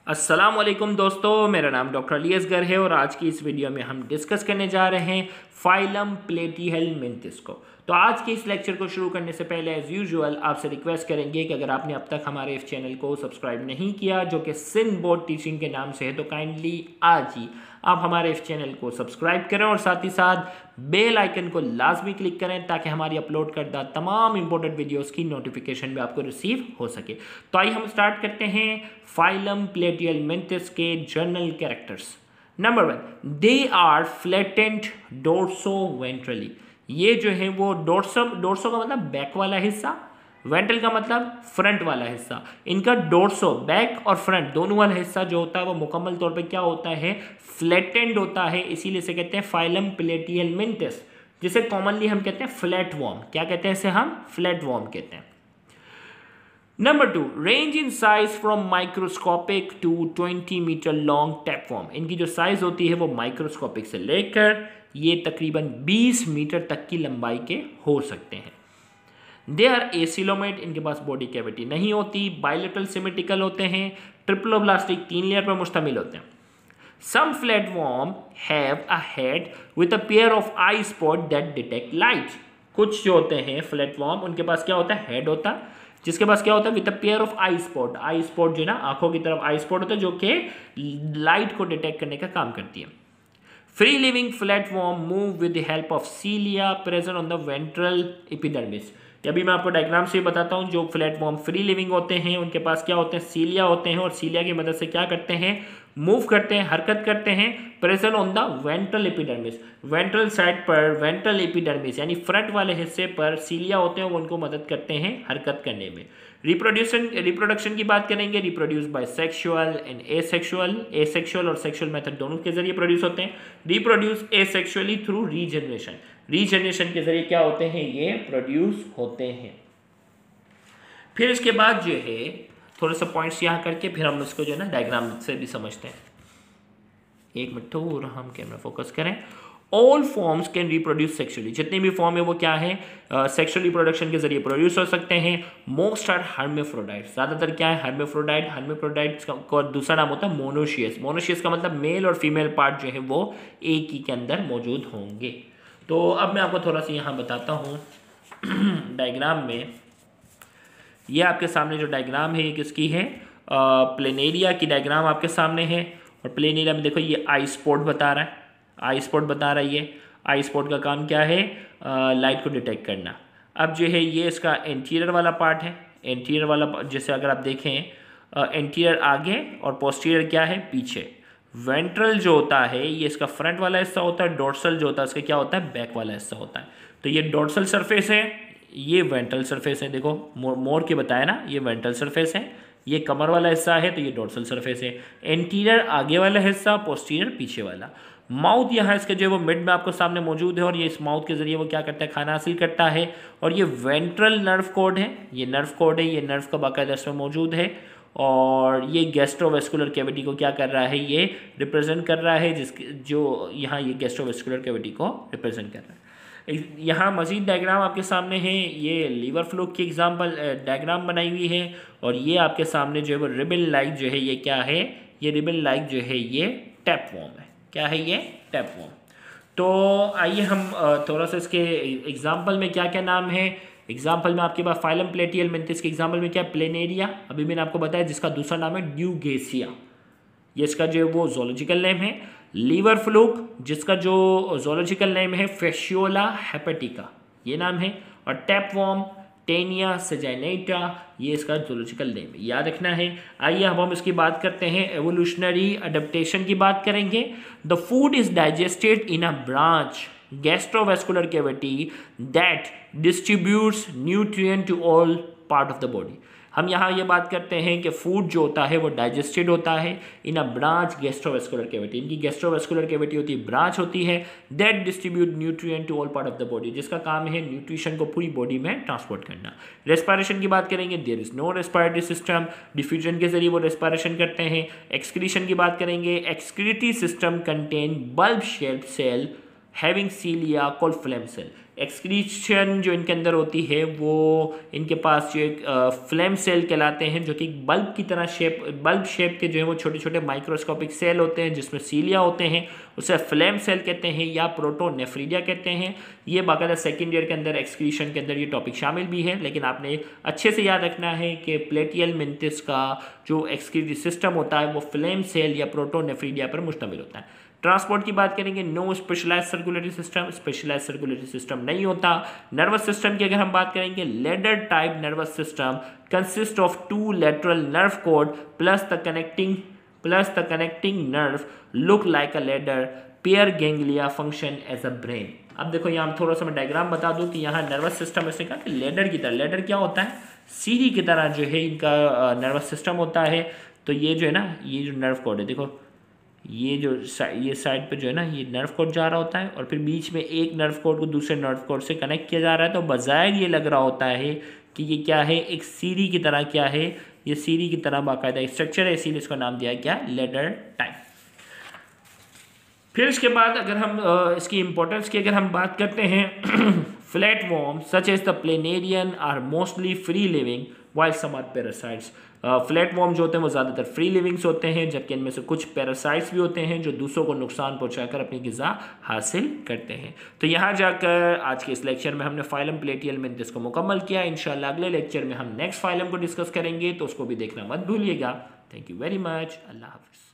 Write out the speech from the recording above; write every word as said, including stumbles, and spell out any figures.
अस्सलाम वालेकुम दोस्तों, मेरा नाम डॉक्टर अली असगर है और आज की इस वीडियो में हम डिस्कस करने जा रहे हैं फाइलम प्लेटीहेलमिंथिस को। तो आज के इस लेक्चर को शुरू करने से पहले एज़ यूजुअल आपसे रिक्वेस्ट करेंगे कि अगर आपने अब तक हमारे इस चैनल को सब्सक्राइब नहीं किया जो कि सिंध बोर्ड टीचिंग के नाम से है, तो काइंडली आज ही आप हमारे इस चैनल को सब्सक्राइब करें और साथ ही साथ बेल आइकन को लाजमी क्लिक करें ताकि हमारी अपलोड करदा तमाम इंपॉर्टेंट वीडियोस की नोटिफिकेशन भी आपको रिसीव हो सके। तो आइए हम स्टार्ट करते हैं फाइलम प्लेटीहेलमिंथिस के general characters. Number one, they are flattened dorsoventrally. ये जो है वो डोर्सो डोर्सो का मतलब बैक वाला हिस्सा, वेंट्रल का मतलब फ्रंट वाला हिस्सा। इनका डोर्सो बैक और फ्रंट दोनों वाला हिस्सा जो होता है वो मुकम्मल तौर पे क्या होता है, फ्लैटेंड होता है। इसीलिए इसे कहते हैं फाइलम प्लेटीहेलमिंथिस, जिसे कॉमनली हम कहते हैं फ्लैट वॉर्म। क्या कहते हैं इसे हम? फ्लैट वॉर्म कहते हैं। Number two, range in size from microscopic to twenty metre long tapeworm. इनकी जो साइज होती है वो माइक्रोस्कोपिक से लेकर ये तकरीबन बीस मीटर तक की लंबाई के हो सकते हैं। दे आर एसिलोमेट, इनके पास बॉडी कैविटी नहीं होती। बायलेटरल सिमेट्रिकल होते हैं। ट्रिप्लोब्लास्टिक, तीन लेयर पर मुश्तमिल होते हैं। Some flatworm have a head with a pair of eye spot that detect light. कुछ जो होते हैं फ्लैटवॉर्म, उनके पास क्या होता है? हेड होता है, जिसके पास क्या होता है? With a pair of eye spot. Eye spot जो है ना, आंखों की तरफ आई स्पॉट होता है जो कि लाइट को डिटेक्ट करने का काम करती है। Free living flatworm move with the help of cilia present on the ventral epidermis. अभी मैं आपको डायग्राम से बताता हूँ। जो फ्लैटवॉर्म फ्री लिविंग होते हैं उनके पास क्या होते हैं? सीलिया होते हैं, और सीलिया की मदद से क्या करते हैं? मूव करते हैं, हरकत करते हैं। Present on the ventral epidermis, ventral side पर वेंट्रल एपिडर्मिस यानी फ्रंट वाले हिस्से पर सीलिया होते हैं, वो उनको मदद करते हैं हरकत करने में। रिप्रोड्यूशन रिप्रोडक्शन की बात करेंगे, reproduce by sexual and asexual. Asexual और सेक्सुअल मेथड दोनों के जरिए प्रोड्यूस होते हैं। Reproduce asexually through regeneration. Regeneration के जरिए क्या होते हैं? ये प्रोड्यूस होते हैं। फिर इसके बाद जो है थोड़े से पॉइंट्स यहाँ करके फिर हम उसको जो है ना डायग्राम से भी समझते हैं। एक मिनट थोड़ा हम कैमरा फोकस करें। All forms can reproduce sexually. जितने भी फॉर्म है वो क्या है? सेक्सुअल रिप्रोडक्शन के जरिए प्रोड्यूस हो सकते हैं। Most are hermaphrodite. ज्यादातर क्या है? हर्मेफ्रोडाइट। हर्मेफ्रोडाइट का दूसरा नाम होता है मोनोशियस। मोनोशियस का मतलब मेल और फीमेल पार्ट जो है वो एक ही के अंदर मौजूद होंगे। तो अब मैं आपको थोड़ा सा यहाँ बताता हूँ डायग्राम में। ये आपके सामने जो डायग्राम है ये किसकी है? प्लेनेरिया की डायग्राम आपके सामने है। और प्लेनेरिया में देखो ये आई स्पॉट बता रहा है, आई स्पॉट बता रहा है। ये आई स्पॉट का काम क्या है? लाइट को डिटेक्ट करना। अब जो है ये इसका एंटीरियर वाला पार्ट है। एंटीरियर वाला जैसे अगर आप देखें, एंटीरियर आगे और पोस्टीरियर क्या है? पीछे। वेंट्रल जो होता है ये इसका फ्रंट वाला हिस्सा होता है। डोर्सल जो होता है इसका क्या होता है? बैक वाला हिस्सा होता है। तो ये डोर्सल सरफेस है, ये वेंट्रल सरफेस है। देखो मोर मोर के बताया ना, ये वेंट्रल सरफेस है, ये कमर वाला हिस्सा है, तो ये डोर्सल सरफेस है। एंटीरियर आगे वाला हिस्सा, पोस्टीरियर पीछे वाला। माउथ यहाँ इसके जो है वो मिड में आपको सामने मौजूद है, और ये इस माउथ के जरिए वो क्या करता है? खाना हासिल करता है। और ये वेंट्रल नर्व कोड है, ये नर्व कोड है, ये नर्व का बाकायदा इसमें मौजूद है। और ये गैस्ट्रोवेस्कुलर कैविटी को क्या कर रहा है? ये रिप्रेजेंट कर रहा है, जिसके जो यहाँ ये गैस्ट्रोवेस्कुलर कैविटी को रिप्रेजेंट कर रहा है। यहाँ मजीद डायग्राम आपके सामने है। ये लीवर फ्लो की एग्जाम्पल डायग्राम बनाई हुई है। और ये आपके सामने जो है वो रिबन लाइक जो है ये क्या है? ये रिबन लाइक जो है ये टैपवॉर्म है। क्या है ये? टैपवॉर्म। तो आइए हम थोड़ा सा इसके एग्जाम्पल में क्या क्या नाम है। एग्जाम्पल में आपके पास फाइलम प्लेटीहेलमिंथिस के एग्जाम्पल में क्या है? प्लेनेरिया, अभी मैंने आपको बताया, जिसका दूसरा नाम है ड्यूगेसिया, ये इसका जो है वो जोलॉजिकल नेम है। लीवर फ्लूक, जिसका जो जोलॉजिकल नेम है फेशियोला हेपेटिका, ये नाम है। और टैपवॉर्म टेनिया सेजाइनेटा, ये इसका जोलॉजिकल नेम है, याद रखना है। आइए अब हम इसकी बात करते हैं, एवोल्यूशनरी अडेप्टेशन की बात करेंगे। The food is digested in a branch gastrovascular cavity that distributes nutrient to all part of the body. हम यहाँ ये बात करते हैं कि फूड जो होता है वो डाइजेस्टेड होता है in a branch gastrovascular cavity. इनकी गैस्ट्रोवेस्कुलर कैविटी होती है, ब्रांच होती है, that distribute nutrient to all part of the body, जिसका काम है न्यूट्रिशन को पूरी बॉडी में ट्रांसपोर्ट करना। रेस्पिरेशन की बात करेंगे, there is no respiratory system, diffusion के जरिए वो रेस्पिरेशन करते हैं। एक्सक्रीशन की बात करेंगे, excretory system contain bulb shaped cell having cilia called flame cell. Excretion जो इनके अंदर होती है वो इनके पास जो एक फ्लेम सेल कहलाते हैं, जो कि बल्ब की तरह शेप बल्ब शेप के जो है वो छोटे छोटे माइक्रोस्कोपिक सेल होते हैं जिसमें सीलिया होते हैं, उसे फ्लेम सेल कहते हैं या प्रोटोनेफ्रीडिया कहते हैं। ये बाकायदा सेकेंड ईयर के अंदर एक्सक्रीशन के अंदर ये टॉपिक शामिल भी है, लेकिन आपने अच्छे से याद रखना है कि प्लेटियल मेंटिस का जो एक्सक्रीटरी सिस्टम होता है वो फ्लेम सेल या प्रोटोनेफ्रीडिया पर मुश्तमिल होता है। ट्रांसपोर्ट की बात करेंगे, no specialise circulatory system, specialise circulatory system नहीं होता। नर्वस सिस्टम की अगर हम बात करेंगे, ladder type nervous system consist of two lateral nerve cord plus the connecting plus the connecting nerve look like a ladder, pair ganglia function as a brain. अब देखो यहाँ थोड़ा सा मैं डायग्राम बता दूं कि यहाँ नर्वस सिस्टम ऐसे कहा कि लेडर की तरह, लेडर क्या होता है, सीढ़ी की तरह जो है इनका नर्वस सिस्टम होता है। तो ये जो है ना, ये जो नर्व कोड है, देखो ये जो ये साइड पे जो है ना ये नर्व कोड जा रहा होता है और फिर बीच में एक नर्व कोड को दूसरे नर्व कोड से कनेक्ट किया जा रहा है। तो बज़ाहिर ये लग रहा होता है कि ये क्या है, एक सीढ़ी की तरह, क्या है ये सीढ़ी की तरह बाकायदा स्ट्रक्चर है, इसीलिए इसको नाम दिया क्या, लेडर टाइप। फिर इसके बाद अगर हम इसकी इंपॉर्टेंस की अगर हम बात करते हैं, flat worm such as the planarian are mostly free living while some are parasites. Flat worm जो होते हैं वो ज़्यादातर फ्री लिविंग्स होते हैं, जबकि इनमें से कुछ पैरासाइट्स भी होते हैं जो दूसरों को नुकसान पहुंचाकर अपनी ग़िज़ा हासिल करते हैं। तो यहाँ जाकर आज के इस लेक्चर में हमने फाइलम प्लेटियल मेंटिस को मुकम्मल किया। इंशाल्लाह अगले लेक्चर में हम नेक्स्ट फाइलम को डिस्कस करेंगे, तो उसको भी देखना मत भूलिएगा। Thank you very much. अल्लाह हाफ़िज़।